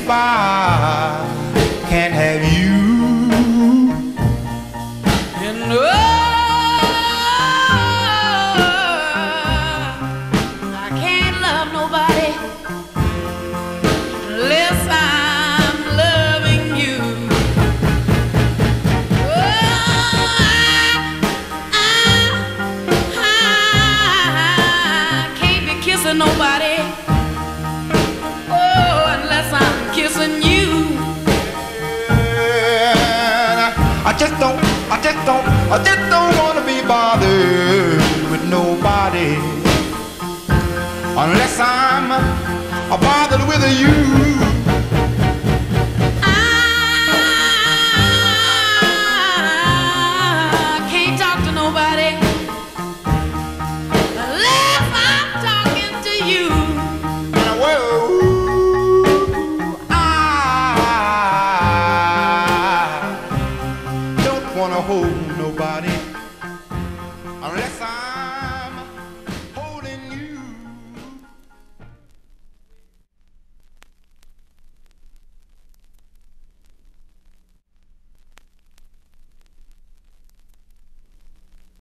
if I can't have you. And I can't love nobody unless I'm loving you. I can't be kissing nobody, oh, unless I'm kissing you. I just don't wanna be bothered with nobody unless I'm